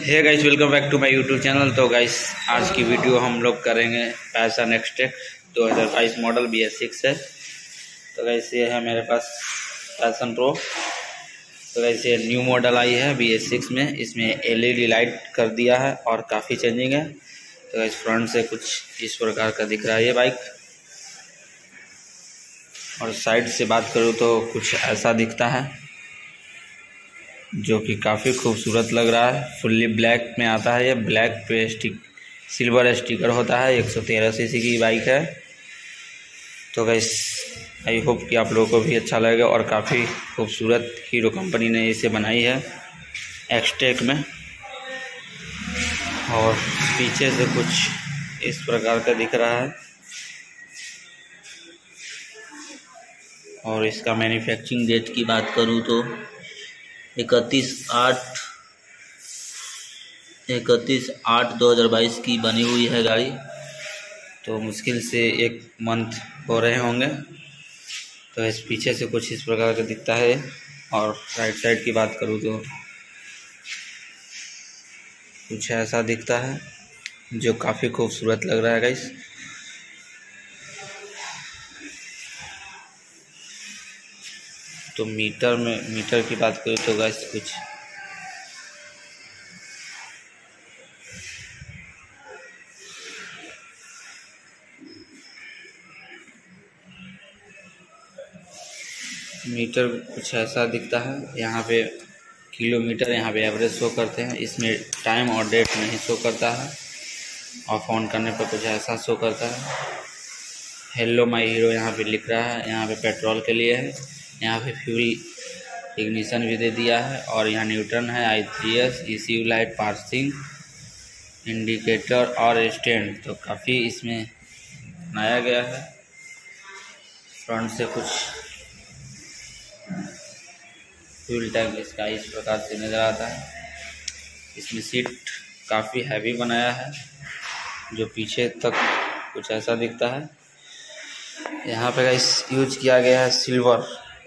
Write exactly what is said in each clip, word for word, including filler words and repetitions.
Hey guys, welcome back to my YouTube channel. तो guys, आज की वीडियो हम लोग करेंगे पैशन एक्सटेक दो हज़ार बाईस मॉडल बी एस सिक्स है। तो गाइस, ये है मेरे पास पैशन प्रो। तो गाइस, ये न्यू मॉडल आई है बी एस सिक्स में। इसमें एल ई डी लाइट कर दिया है और काफ़ी चेंजिंग है। तो गाइस, फ्रंट से कुछ इस प्रकार का दिख रहा है ये बाइक, और साइड से बात करूँ तो कुछ ऐसा दिखता है, जो कि काफ़ी खूबसूरत लग रहा है। फुल्ली ब्लैक में आता है ये। ब्लैक पे स्टिक सिल्वर स्टिकर होता है। एक सौ तेरह सीसी की बाइक है। तो गाइस, आई होप कि आप लोगों को भी अच्छा लगेगा। और काफ़ी खूबसूरत हीरो कंपनी ने इसे बनाई है एक्सटेक में। और पीछे से कुछ इस प्रकार का दिख रहा है। और इसका मैन्युफैक्चरिंग डेट की बात करूँ तो इकतीस आठ इकतीस आठ दो हज़ार बाईस की बनी हुई है गाड़ी। तो मुश्किल से एक मंथ हो रहे होंगे। तो इस पीछे से कुछ इस प्रकार का दिखता है। और राइट साइड की बात करूँ तो कुछ ऐसा दिखता है, जो काफ़ी खूबसूरत लग रहा है गाइस। तो मीटर में मीटर की बात करूँ तो गाइस, कुछ मीटर कुछ ऐसा दिखता है। यहाँ पे किलोमीटर, यहाँ पे एवरेज शो करते हैं। इसमें टाइम और डेट नहीं शो करता है। ऑफ ऑन करने पर कुछ ऐसा शो करता है। हेलो माय हीरो यहाँ पे लिख रहा है। यहाँ पे पेट्रोल के लिए है। यहाँ पे फ्यूल इग्निशन भी दे दिया है। और यहाँ न्यूट्रन है, I three S, E C U light, passing indicator और स्टैंड। तो काफ़ी इसमें बनाया गया है। फ्रंट से कुछ फ्यूल टैंक इसका इस प्रकार से नज़र आता है। इसमें सीट काफ़ी हैवी बनाया है, जो पीछे तक कुछ ऐसा दिखता है। यहाँ पे गाइस यूज किया गया है सिल्वर,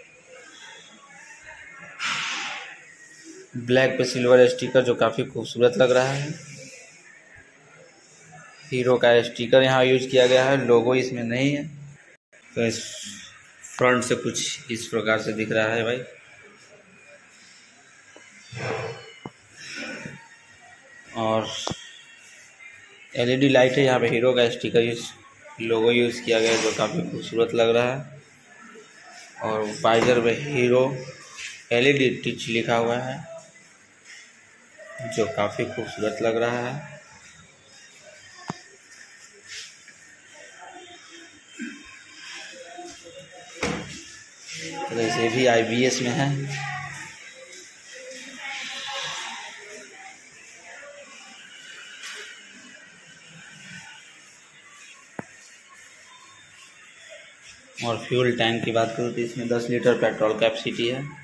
ब्लैक पे सिल्वर स्टिकर, जो काफ़ी खूबसूरत लग रहा है। हीरो का स्टिकर यहाँ यूज किया गया है, लोगो इसमें नहीं है। तो इस फ्रंट से कुछ इस प्रकार से दिख रहा है भाई। और एल ई डी लाइट है। यहाँ पे हीरो का स्टिकर यूज लोगो यूज़ किया गया है, जो काफ़ी खूबसूरत लग रहा है। और वाइजर पे हीरो एल ई डी टिच लिखा हुआ है, जो काफ़ी खूबसूरत लग रहा है। तो जैसे भी आई बी एस में है। और फ्यूल टैंक की बात करूँ तो इसमें दस लीटर पेट्रोल कैपेसिटी है।